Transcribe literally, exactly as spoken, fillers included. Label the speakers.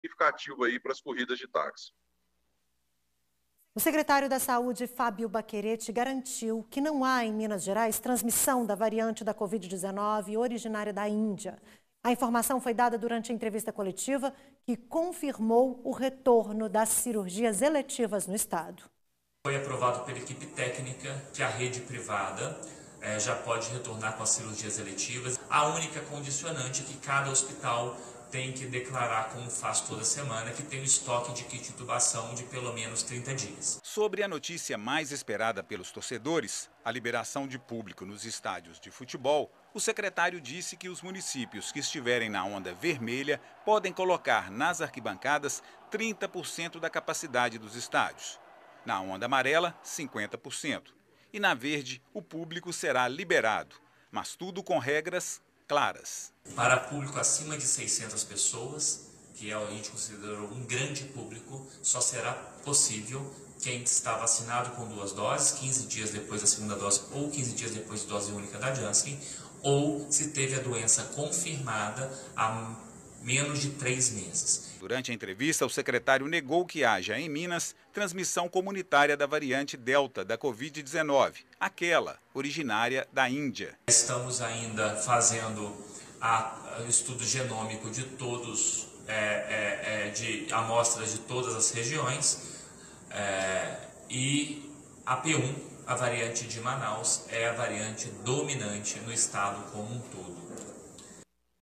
Speaker 1: significativo aí para as corridas de táxi.
Speaker 2: O secretário da Saúde, Fábio Baquerete, garantiu que não há em Minas Gerais transmissão da variante da covid dezenove originária da Índia. A informação foi dada durante a entrevista coletiva que confirmou o retorno das cirurgias eletivas no estado.
Speaker 3: Foi aprovado pela equipe técnica que a rede privada eh, já pode retornar com as cirurgias eletivas. A única condicionante é que cada hospital tem que declarar, como faz toda semana, que tem um estoque de kit de intubação de pelo menos trinta dias.
Speaker 4: Sobre a notícia mais esperada pelos torcedores, a liberação de público nos estádios de futebol, o secretário disse que os municípios que estiverem na onda vermelha podem colocar nas arquibancadas trinta por cento da capacidade dos estádios. Na onda amarela, cinquenta por cento. E na verde, o público será liberado, mas tudo com regras claras.
Speaker 3: Para público acima de seiscentas pessoas, que a gente considerou um grande público, só será possível quem está vacinado com duas doses, quinze dias depois da segunda dose ou quinze dias depois da dose única da Janssen, ou se teve a doença confirmada há menos de três meses.
Speaker 4: Durante a entrevista, o secretário negou que haja em Minas transmissão comunitária da variante Delta da covid dezenove, aquela originária da Índia.
Speaker 3: Estamos ainda fazendo o estudo genômico de todos, é, é, é, de amostras de todas as regiões, é, e a P um, a variante de Manaus, é a variante dominante no estado como um todo.